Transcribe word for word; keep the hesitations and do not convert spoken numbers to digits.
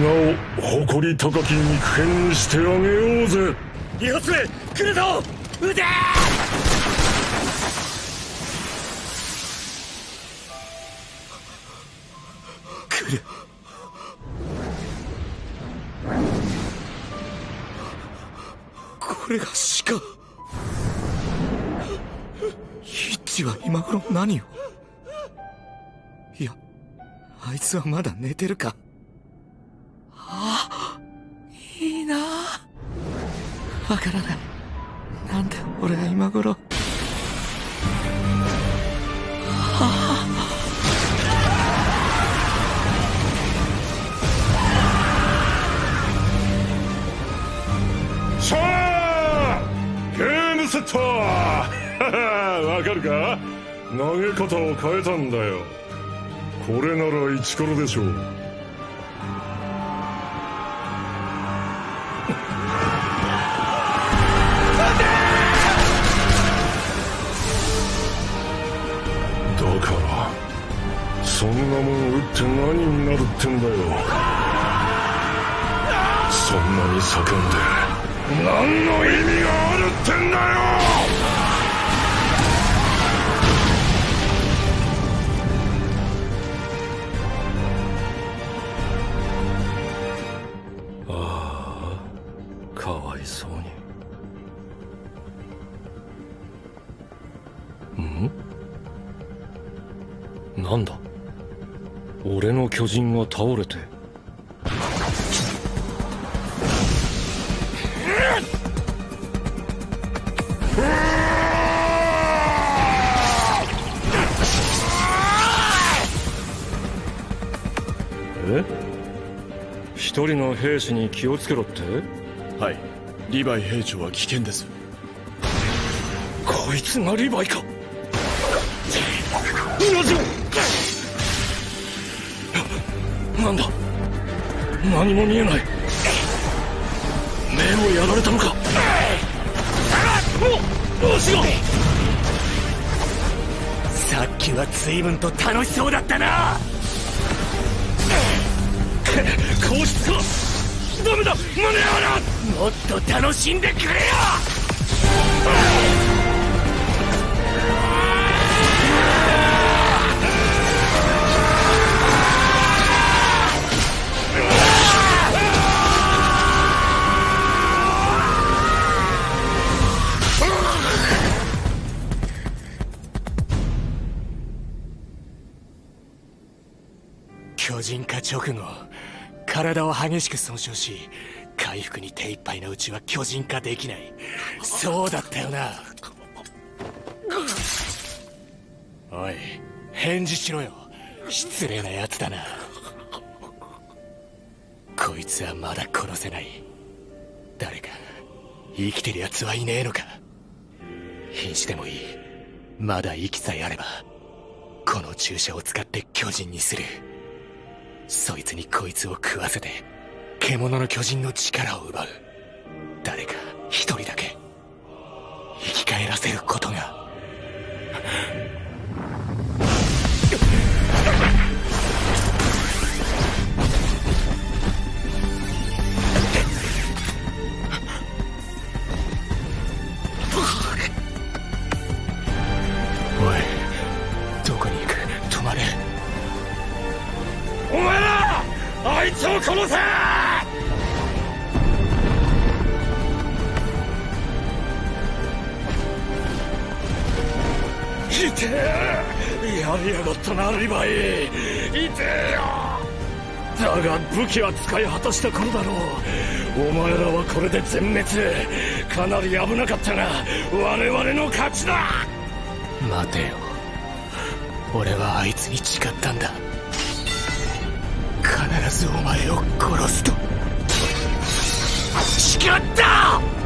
を誇り高き肉片にしてあげようぜ。 二発目来るぞ。撃て。来る。これが鹿。ヒッチは今頃何を。いや、あいつはまだ寝てるか。ああ、いいな。わからない。なんで俺は今頃。はあ。 さあ、ゲームセット。わかるか？投げ方を変えたんだよ。これならイチコロでしょう。だからそんなもん打って何になるってんだよ。そんなに叫んで何の意味があるってんだよ。ああ、かわいそうに。ん？なんだ？俺の巨人が倒れて。え？一人の兵士に気をつけろって？ はい、リヴァイ兵長は危険です。 こいつがリヴァイか。なんだ、何も見えない。目をやられたのか。 さっきは随分と楽しそうだったな。 皇室か。ダメだ、間に合わな。 もっと楽しんでくれよ。巨人化直後、体を激しく損傷し、回復に手一杯のうちは巨人化できない。そうだったよな。おい、返事しろよ。失礼なやつだな。こいつはまだ殺せない。誰か生きてるやつはいねえのか。瀕死でもいい。まだ息さえあればこの注射を使って巨人にする。そいつにこいつを食わせて獣の巨人の力を奪う。誰か一人だけ生き返らせることが。おい、どこに行く？止まれ。 お前ら、あいつを殺せ！いてえ！やりやがったな、リヴァイ。いてえよ！だが武器は使い果たした頃だろう。お前らはこれで全滅。かなり危なかったが我々の勝ちだ。 待てよ、俺はあいつに誓ったんだ。必ずお前を殺すと誓った！